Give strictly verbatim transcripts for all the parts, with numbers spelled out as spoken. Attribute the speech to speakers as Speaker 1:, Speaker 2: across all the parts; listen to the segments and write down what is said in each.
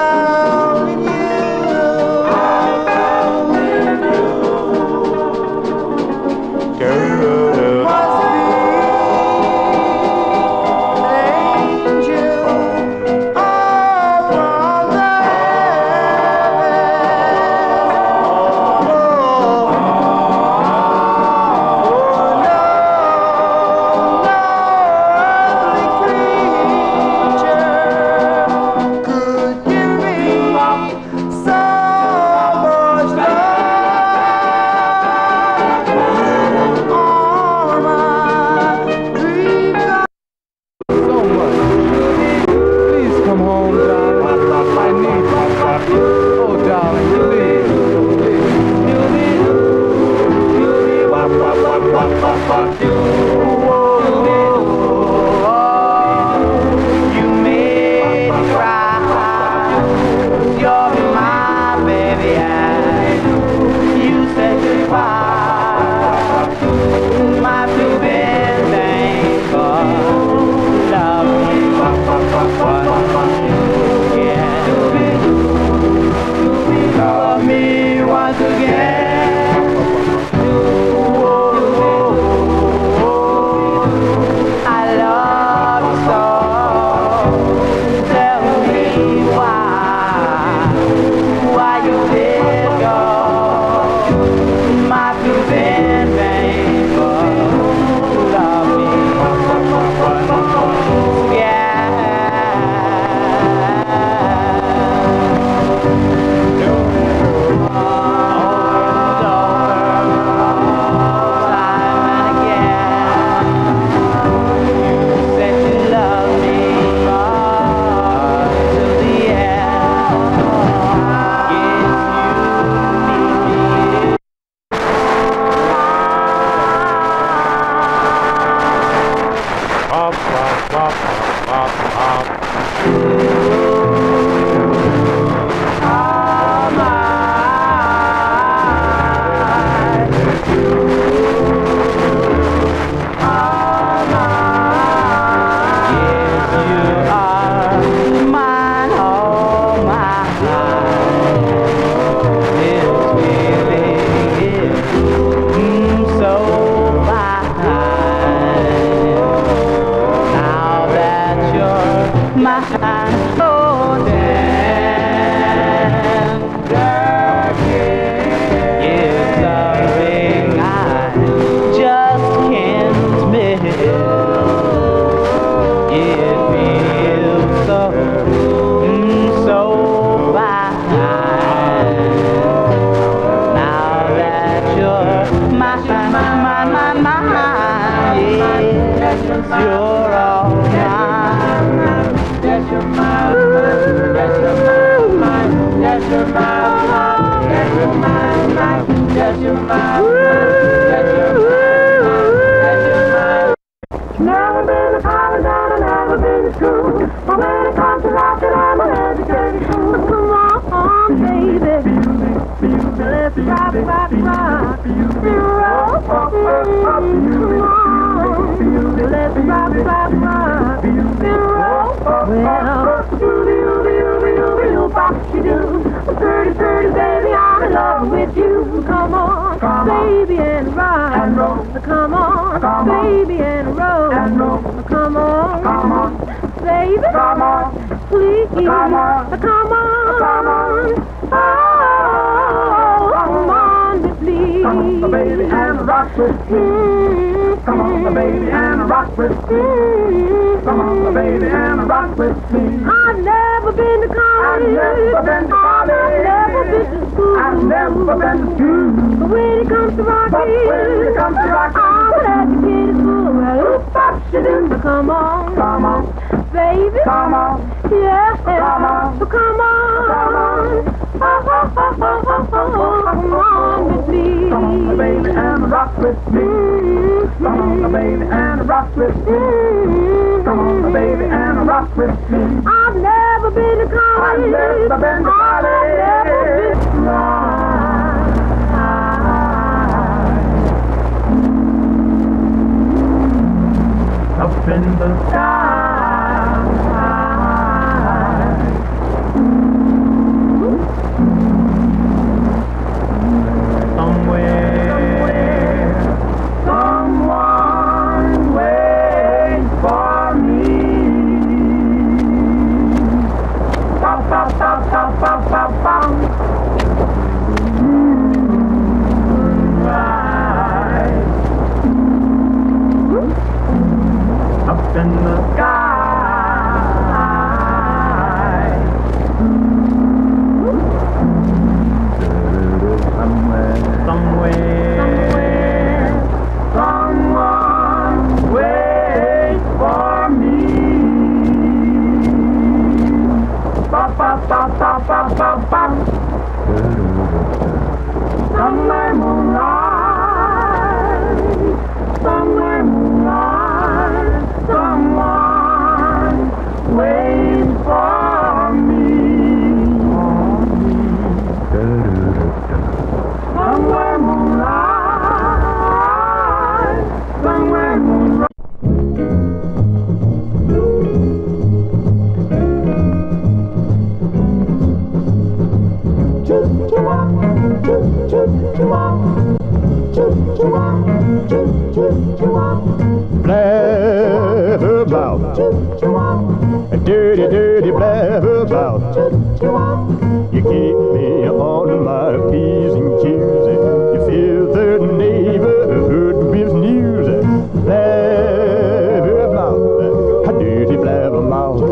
Speaker 1: found in you. I found in you. Girl, must be an angel all from the
Speaker 2: up in the sky.
Speaker 1: ba ba ba. Moonlight up in the sky. Somewhere, somewhere, someone waits for me. Ba ba ba ba ba ba ba. Somewhere moonlight, somewhere moonlight, someone waits for me. Somewhere moonlight, somewhere moonlight.
Speaker 3: Blabbermouth, a dirty, dirty blabbermouth. You keep me on my P's and Q's. You fill the neighborhood with news. Blabbermouth, a dirty blabbermouth.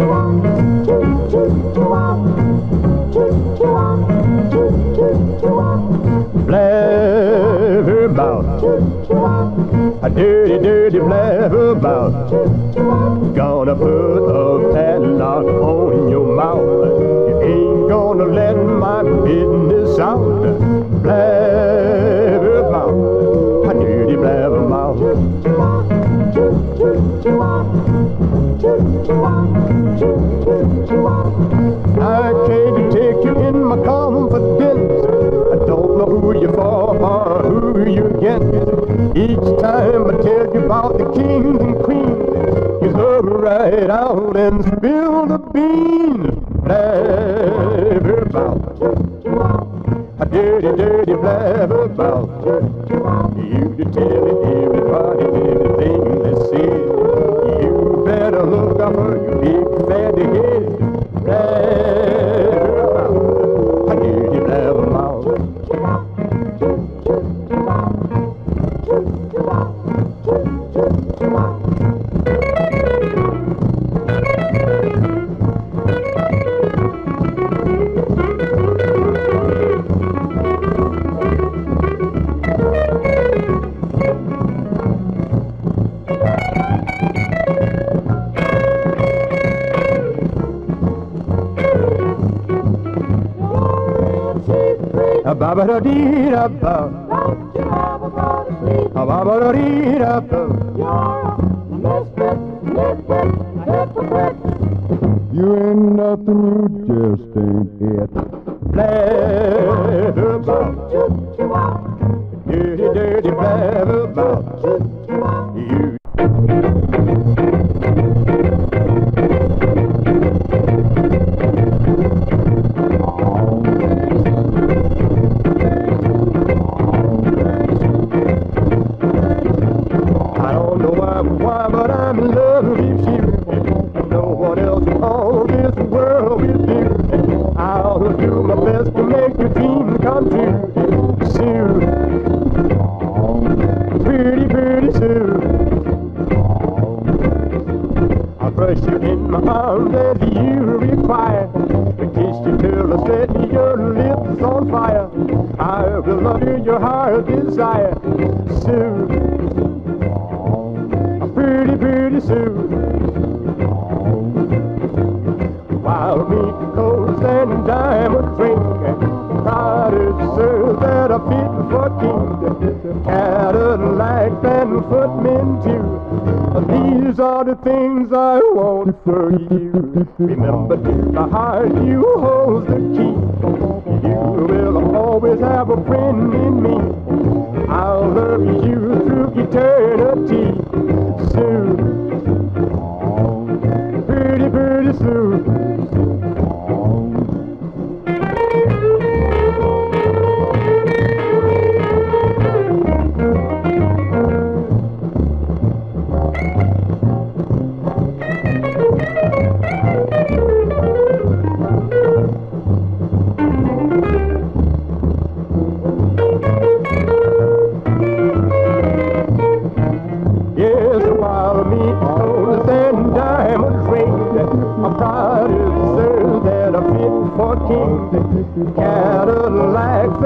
Speaker 3: Blabbermouth, a dirty, dirty blabbermouth. Gonna put a padlock on your mouth. You ain't gonna let my business out. Blabbermouth, a dirty blabbermouth. I can't take you in my confidence. I don't know who you're for or who you're against. Each time I tell you about the kings and queens, you look right out and spill the beans. Blabbermouth, a dirty, dirty blabbermouth. You to tell everybody everything they say. You better look out for your big fatty head. Blabbermouth, a dirty blabbermouth. Ba ba da dee da ba.
Speaker 1: Don't you ever go to sleep.
Speaker 3: Ba ba da dee da ba.
Speaker 1: You're a misfit, nitwit, hypocrite.
Speaker 3: You ain't nothing, you just ain't it. Blabbermouth, dirty, dirty blabbermouth. You. Why, but I'm in love with you. No one else in all this world will do. I'll do my best to make your dream come true. Sue, pretty, pretty Sue. I'll brush you in my arms as you require. Kiss you till I set your lips on fire. I will love you, your heart desire. Sue, pretty, pretty Sue. Wild meat, coals, and diamond ring. Riders, sirs that are fit for kings. Cadillacs and footmen too. These are the things I want for you. Remember, to the heart you hold the key. You will always have a friend in me. I'll love you through eternity. Sue, pretty, pretty Sue.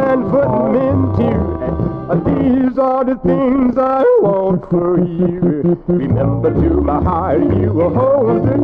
Speaker 3: and footmen too. These are the things I want for you. Remember to my heart you will hold the